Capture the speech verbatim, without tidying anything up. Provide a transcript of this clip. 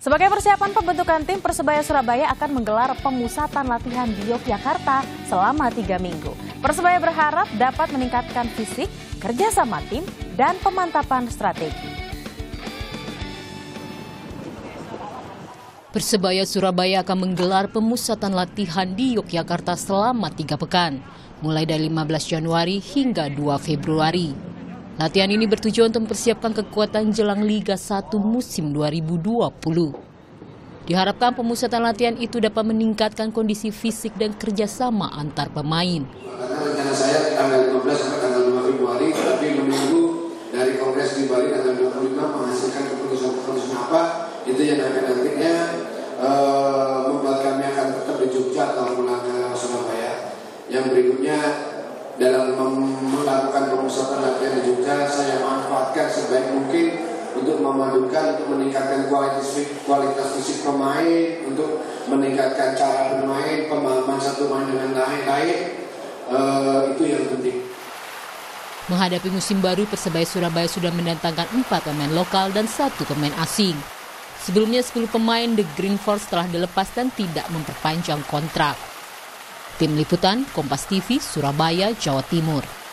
Sebagai persiapan pembentukan tim, Persebaya Surabaya akan menggelar pemusatan latihan di Yogyakarta selama tiga minggu. Persebaya berharap dapat meningkatkan fisik, kerjasama tim, dan pemantapan strategi. Persebaya Surabaya akan menggelar pemusatan latihan di Yogyakarta selama tiga pekan, mulai dari lima belas Januari hingga dua Februari. Latihan ini bertujuan untuk mempersiapkan kekuatan jelang Liga satu musim dua ribu dua puluh. Diharapkan pemusatan latihan itu dapat meningkatkan kondisi fisik dan kerjasama antar pemain. Karena rencana saya tanggal lima belas sampai tanggal dua Februari, tapi menunggu dari Kongres di Bali tanggal dua puluh lima menghasilkan keputusan-keputusan apa, itu yang nanti-nantinya uh, membuat kami akan tetap di Jogja atau pulang ke Surabaya. Yang berikutnya, dalam melakukan pemusatan latihan di Jogja, saya manfaatkan sebaik mungkin untuk memadukan, untuk meningkatkan kualitas, kualitas fisik pemain, untuk meningkatkan cara bermain, pemahaman satu pemain dengan lain-lain, uh, itu yang penting. Menghadapi musim baru, Persebaya Surabaya sudah mendatangkan empat pemain lokal dan satu pemain asing. Sebelumnya sepuluh pemain The Green Force telah dilepas dan tidak memperpanjang kontrak. Tim Liputan, Kompas T V, Surabaya, Jawa Timur.